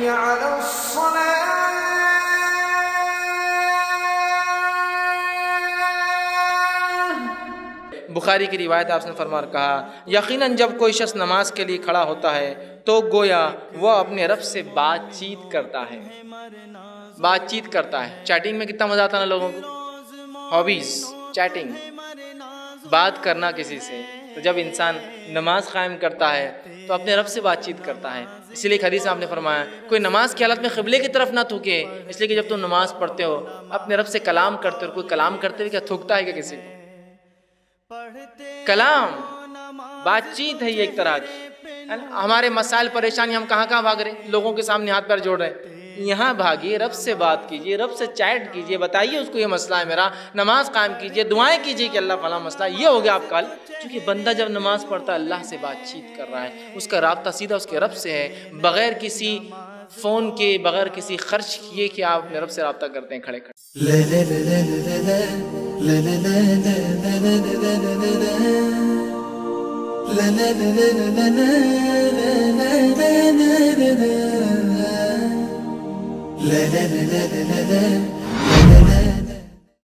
हय्य अलस्सलाह। बुखारी की रिवायत आपने फरमा कहा, यकीनन जब कोई शख्स नमाज के लिए खड़ा होता है तो गोया वह अपने रब से बातचीत करता है। बातचीत करता है, चैटिंग में कितना मज़ा आता है ना लोगों को, हॉबीज़ चैटिंग, बात करना किसी से। तो जब इंसान नमाज कायम करता है तो अपने रब से बातचीत करता है। इसलिए एक हदीस में आपने फरमाया, कोई नमाज की हालत में क़िबले की तरफ ना थूके, इसलिए कि जब तुम नमाज पढ़ते हो अपने रब से कलाम करते हो। कोई कलाम करते हुए क्या थूकता है क्या किसी को? कलाम बातचीत है ये एक तरह की, है ना। हमारे मसाइल परेशानी हम कहाँ कहाँ भाग रहे हैं, लोगों के सामने हाथ पैर जोड़ रहे हैं। यहाँ भागिए, रब से बात कीजिए, रब से चैट कीजिए, बताइए उसको ये मसला है मेरा, नमाज कायम कीजिए, दुआएं कीजिए कि अल्लाह फला मसला, ये हो गया आपका हल। क्योंकि बंदा जब नमाज पढ़ता है अल्लाह से बातचीत कर रहा है, उसका राब्ता सीधा उसके रब से है, बग़ैर किसी फ़ोन के, बग़ैर किसी खर्च किए कि आप अपने रब से राब्ता करते हैं खड़े खड़े।